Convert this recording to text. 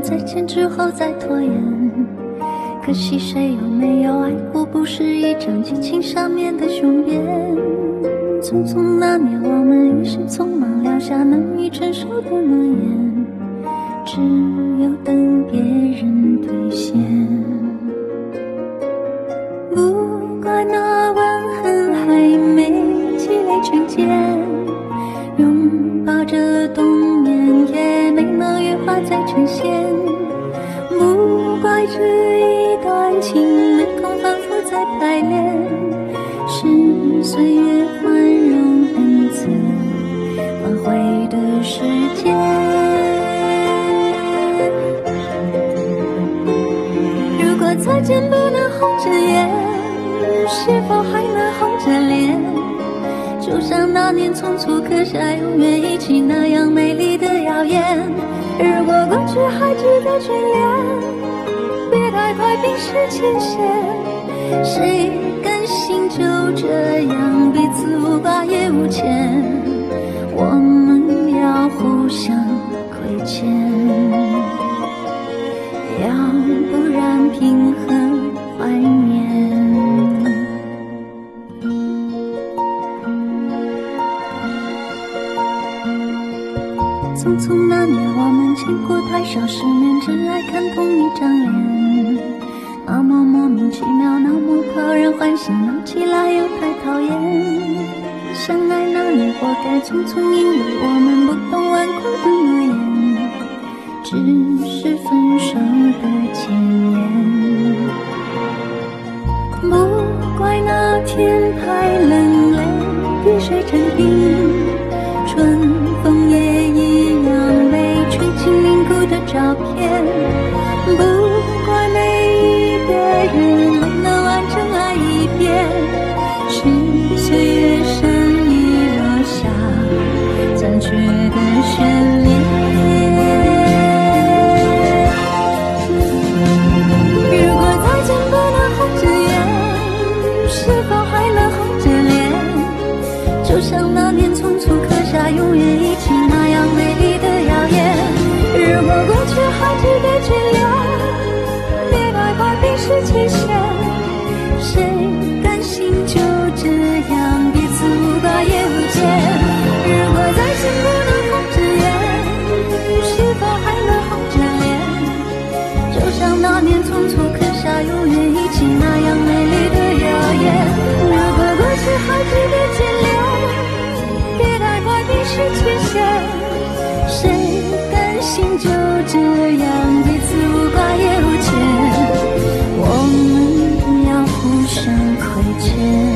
再见之后再拖延。可惜谁又没有爱过，不是一张激情上面的雄辩。匆匆那年，我们一时匆忙撂下难以承受的诺言，只有等别人兑现。不怪那吻痕还没积累成茧，拥抱着冬眠也没能羽化再成仙。不怪这一段情没空反复再排练，是岁月宽容恩赐挽回的时间。如果再见不能红着眼，是否还能红着脸？就像那年匆促刻下永远一起那样美丽的谣言。如果过去还值得眷恋，别太快冰释前嫌。谁甘心就这样彼此无挂也无牵？我们要互相亏欠，要不然凭何怀念？匆匆那年，我们见过太少世面，只爱看同一张脸。那么莫名其妙，那么讨人欢喜，闹起来又太讨厌。相爱那年，活该匆匆，因为我们不懂顽固的诺言，只是分手的前言。不怪那天太冷，泪滴水成冰，春风也一样被吹进凝固的照片。不怪每一个人没能完整爱一遍，是岁月善意落下残缺的眷恋。如果再见不能红着眼，是否还能红着脸？就像那年匆促刻下永远一起那样美丽的谣言。如果过去还值得眷恋，别太快冰释前嫌。谁甘心就这样彼此无挂也无牵？如果再见不能红着眼，是否还能红着脸？就像那年匆促刻下永远一起那样美丽的谣言。如果过去还值得眷恋，别太快冰释前嫌。谁甘心就这样彼此无挂也无牵？我们要互相亏欠。